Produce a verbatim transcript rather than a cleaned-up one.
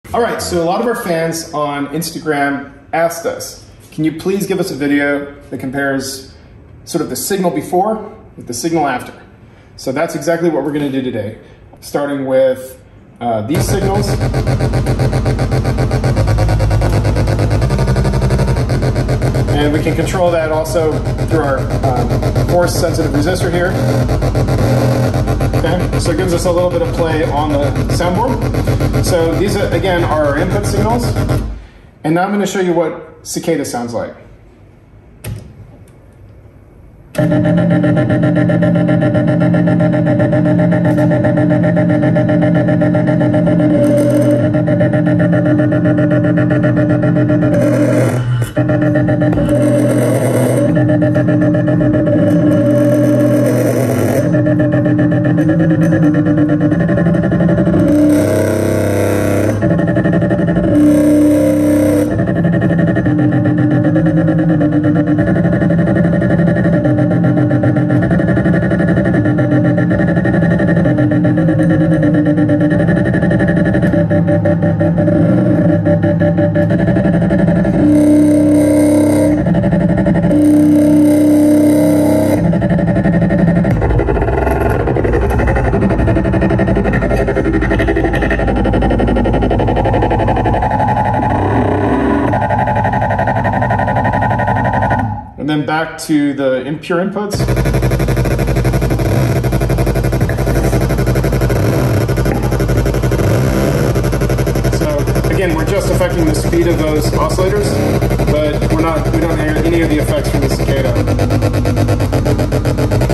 All right, so a lot of our fans on Instagram asked us, can you please give us a video that compares sort of the signal before with the signal after? So that's exactly what we're gonna do today, starting with uh, these signals. And we can control that also through our um, force sensitive resistor here. Okay, so it gives us a little bit of play on the soundboard. So these, are, again, are our input signals. And now I'm going to show you what cicada sounds like. And then back to the impure inputs. So again, we're just affecting the speed of those oscillators, but we're not, we don't hear any of the effects from the cicada.